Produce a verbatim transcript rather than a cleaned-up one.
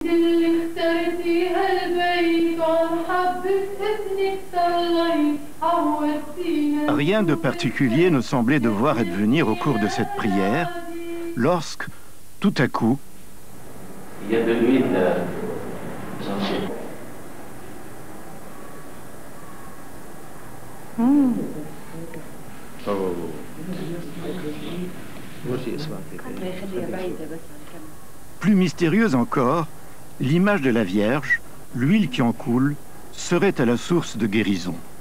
Rien de particulier ne semblait devoir advenir au cours de cette prière, lorsque, tout à coup, il y a de l'huile essentielle. Mmh. Plus mystérieuse encore, l'image de la Vierge, l'huile qui en coule, serait à la source de guérison.